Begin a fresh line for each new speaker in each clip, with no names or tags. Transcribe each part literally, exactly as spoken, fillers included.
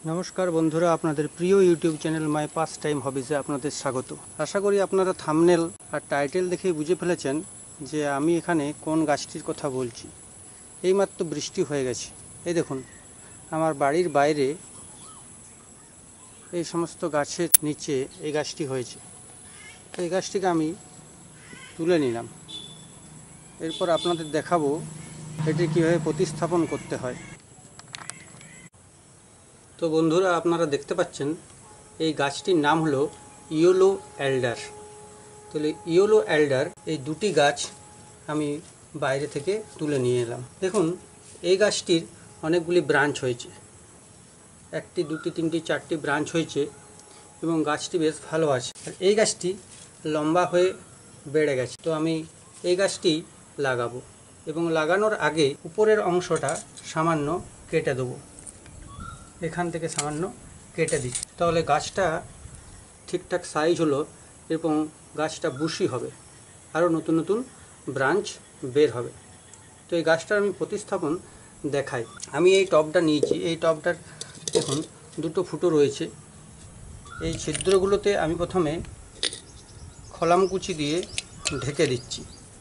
নমস্কার বন্ধুরা, আপনাদের প্রিয় YouTube channel my pastime হবিজে আপনাদের স্বাগত। আশা করি আপনারা থাম্বনেল আর টাইটেল দেখেই বুঝে ফেলেছেন যে আমি এখানে কোন গাছটির কথা বলছি। এইমাত্র বৃষ্টি হয়ে গেছে। এই দেখুন, আমার বাড়ির বাইরে এই সমস্ত গাছের নিচে এই গাছটি হয়েছে। এই গাছটিকে আমি তুলে নিলাম। এরপর আপনাদের দেখাবো এটি কীভাবে প্রতিস্থাপন করতে হয়। তো বন্ধুরা, আপনারা দেখতে পাচ্ছেন এই গাছটির নাম হলো ইয়েলো এল্ডার। তাহলে ইয়েলো এল্ডার এই দুটি গাছ আমি বাইরে থেকে তুলে নিয়ে এলাম। দেখুন, এই গাছটির অনেকগুলি ব্রাঞ্চ হয়েছে, একটি দুটি তিনটি চারটি ব্রাঞ্চ হয়েছে এবং গাছটি বেশ ভালো আছে। আর এই গাছটি লম্বা হয়ে বেড়ে গেছে। তো আমি এই গাছটি লাগাবো এবং লাগানোর আগে উপরের অংশটা সামান্য কেটে দেবো। এখান থেকে সামান্য কেটে দিচ্ছি, তাহলে গাছটা ঠিকঠাক সাইজ হলো এবং গাছটা বুশি হবে, আরও নতুন নতুন ব্রাঞ্চ বের হবে। তো এই গাছটার আমি প্রতিস্থাপন দেখাই। আমি এই টবটা নিয়েছি। এই টবটার দেখুন দুটো ফুটো রয়েছে। এই ছিদ্রগুলোতে আমি প্রথমে খলামকুচি দিয়ে ঢেকে দিচ্ছি।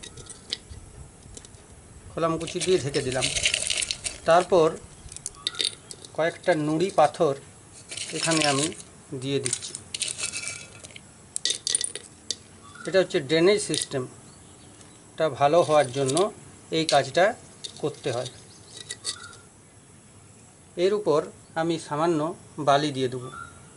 খলামকুচি দিয়ে ঢেকে দিলাম। তারপর কয়েকটা নুড়ি পাথর এখানে আমি দিয়ে দিচ্ছি। এটা হচ্ছে ড্রেনেজ সিস্টেমটা ভালো হওয়ার জন্য এই কাজটা করতে হয়। এর উপর আমি সামান্য বালি দিয়ে দেবো।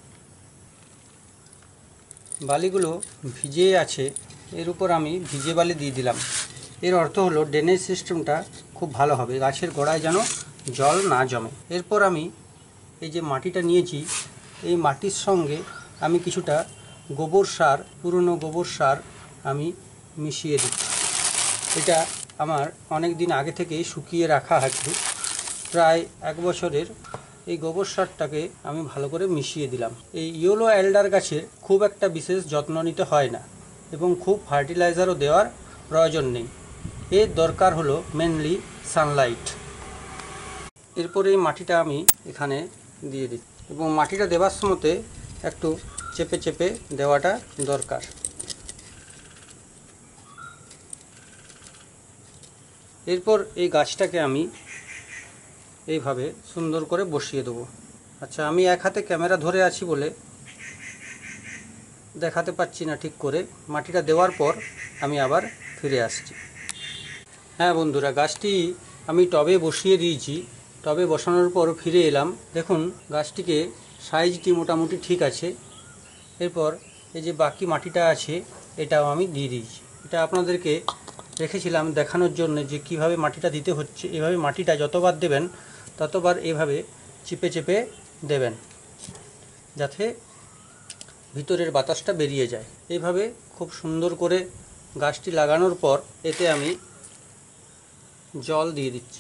বালিগুলো ভিজে আছে, এর উপর আমি ভিজে বালি দিয়ে দিলাম। এর অর্থ হলো ড্রেনেজ সিস্টেমটা খুব ভালো হবে, গাছের গোড়ায় যেন জল না জমে। এরপর আমি এই যে মাটিটা নিয়েছি, এই মাটির সঙ্গে আমি কিছুটা গোবর সার, পুরনো গোবর সার আমি মিশিয়ে দিই। এটা আমার অনেক দিন আগে থেকেই শুকিয়ে রাখা আছে, প্রায় এক বছরের। এই গোবর সারটাকে আমি ভালো করে মিশিয়ে দিলাম। এই ইয়েলো এল্ডার গাছের খুব একটা বিশেষ যত্ন নিতে হয় না এবং খুব ফার্টিলাইজারও দেওয়ার প্রয়োজন নেই। এর দরকার হলো মেনলি সানলাইট। এরপর এই মাটিটা আমি এখানে দিয়ে দিই এবং মাটিটা দেওয়ার সময়তে একটু চেপে চেপে দেওয়াটা দরকার। এরপর এই গাছটাকে আমি এইভাবে সুন্দর করে বসিয়ে দেবো। আচ্ছা, আমি এক হাতে ক্যামেরা ধরে আছি বলে দেখাতে পাচ্ছি না ঠিক করে। মাটিটা দেওয়ার পর আমি আবার ফিরে আসছি। হ্যাঁ বন্ধুরা, গাছটি আমি টবে বসিয়ে দিয়েছি। টবে বসানোর পর ফিরে এলাম। দেখুন, গাছটিকে সাইজটি মোটামুটি ঠিক আছে। এরপর এই যে বাকি মাটিটা আছে এটাও আমি দিয়ে দিয়েছি। এটা আপনাদেরকে রেখেছিলাম দেখানোর জন্য যে কিভাবে মাটিটা দিতে হচ্ছে। এভাবে মাটিটা যতবার দেবেন ততবার এভাবে চিপে চেপে দেবেন, যাতে ভিতরের বাতাসটা বেরিয়ে যায়। এইভাবে খুব সুন্দর করে গাছটি লাগানোর পর এতে আমি জল দিয়ে দিচ্ছি।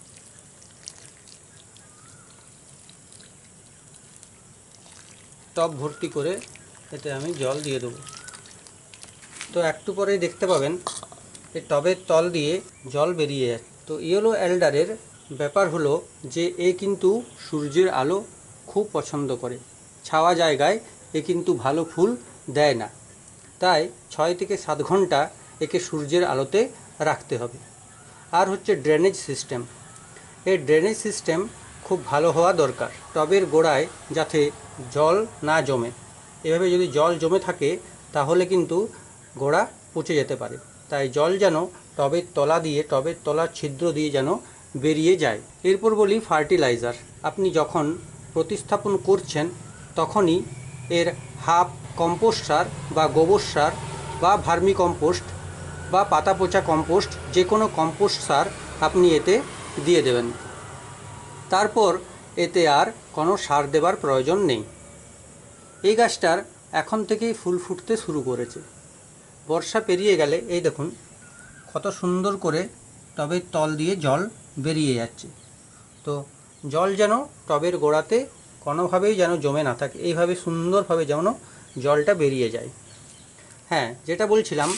টব ভর্তি করে এতে আমি জল দিয়ে দেবো। তো একটু পরেই দেখতে পাবেন এই টবের তল দিয়ে জল বেরিয়ে যাচ্ছে। তো ইয়েলো এল্ডারের ব্যাপার হলো যে এ কিন্তু সূর্যের আলো খুব পছন্দ করে। ছাওয়া জায়গায় এ কিন্তু ভালো ফুল দেয় না, তাই ছয় থেকে সাত ঘন্টা একে সূর্যের আলোতে রাখতে হবে। আর হচ্ছে ড্রেনেজ সিস্টেম। এই ড্রেনেজ সিস্টেম খুব ভালো হওয়া দরকার। টবের গোড়ায় যাতে জল না জমে। এভাবে যদি জল জমে থাকে তাহলে কিন্তু গোড়া পচে যেতে পারে। তাই জল যেন টবের তলা দিয়ে, টবের তলার ছিদ্র দিয়ে যেন বেরিয়ে যায়। এরপর বলি ফার্টিলাইজার। আপনি যখন প্রতিস্থাপন করছেন তখনই এর হাফ কম্পোস্ট সার বা গোবর সার বা ভার্মি কম্পোস্ট বা পাতা পচা কম্পোস্ট, যে কোনো কম্পোস্ট সার আপনি এতে দিয়ে দেবেন। তারপর এতে আর কোনো সার দেবার প্রয়োজন নেই। এই গাছটার এখন থেকেই ফুল ফুটতে শুরু করেছে। বর্ষা পেরিয়ে গেলে এই দেখুন কত সুন্দর করে টবের তল দিয়ে জল বেরিয়ে যাচ্ছে। তো জল যেন টবের গোড়াতে কোনোভাবেই যেন জমে না থাকে, এইভাবে সুন্দরভাবে যেন জলটা বেরিয়ে যায়। হ্যাঁ, যেটা বলছিলাম,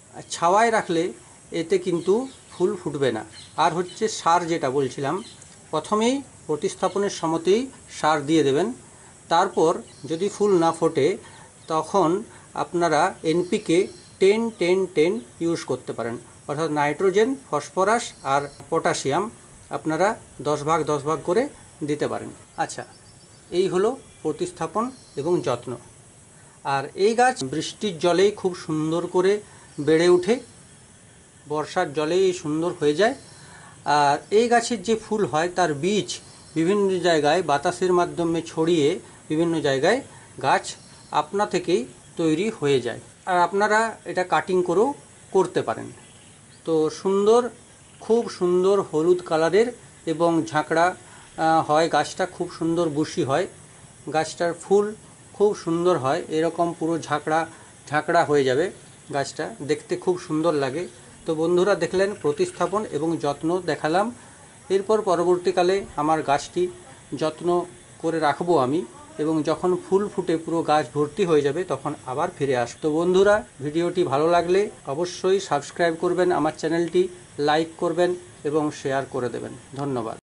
ছাওয়ায় রাখলে এতে কিন্তু ফুল ফুটবে না। আর হচ্ছে সার, যেটা বলছিলাম প্রথমেই প্রতিস্থাপনের সময়তেই সার দিয়ে দেবেন। তারপর যদি ফুল না ফোটে তখন আপনারা NPK ten ten ten use করতে পারেন, অর্থাৎ নাইট্রোজেন, ফসফরাস আর পটাশিয়াম আপনারা দশ ভাগ দশ ভাগ করে দিতে পারেন। আচ্ছা, এই হলো প্রতিস্থাপন এবং যত্ন। আর এই গাছ বৃষ্টির জলেই খুব সুন্দর করে বেড়ে ওঠে, বর্ষার জলেই সুন্দর হয়ে যায়। আর এই গাছের যে ফুল হয় তার বীজ বিভিন্ন জায়গায় বাতাসের মাধ্যমে ছড়িয়ে বিভিন্ন জায়গায় গাছ আপনা থেকেই তৈরি হয়ে যায়। আর আপনারা এটা কাটিং করেও করতে পারেন। তো সুন্দর, খুব সুন্দর হলুদ কালারের এবং ঝাঁকড়া হয় গাছটা, খুব সুন্দর বুশি হয় গাছটার, ফুল খুব সুন্দর হয়, এরকম পুরো ঝাঁকড়া ঝাঁকড়া হয়ে যাবে গাছটা, দেখতে খুব সুন্দর লাগে। তো বন্ধুরা দেখলেন প্রতিস্থাপন এবং যত্ন দেখালাম। এরপর পরবর্তীকালে আমার গাছটি যত্ন করে রাখবো আমি, এবং যখন ফুল ফুটে পুরো গাছ ভর্তি হয়ে যাবে তখন আবার ফিরে আসবো। তো বন্ধুরা, ভিডিওটি ভালো লাগলে অবশ্যই সাবস্ক্রাইব করবেন আমার চ্যানেলটি, লাইক করবেন এবং শেয়ার করে দেবেন। ধন্যবাদ।